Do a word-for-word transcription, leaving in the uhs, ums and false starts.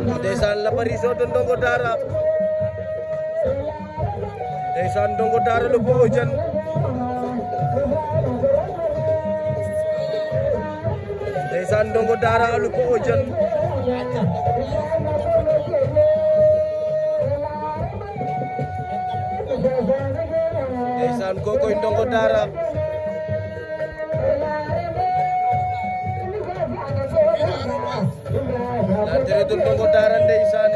ndeysaan la Bariso to ndongo daara ndeysaan ndongo daara lu bo jan ndeysaan ndongo daara lu bo jan ndeysaan kokoy ndongo daara la tere to ndongo daara ndeysaan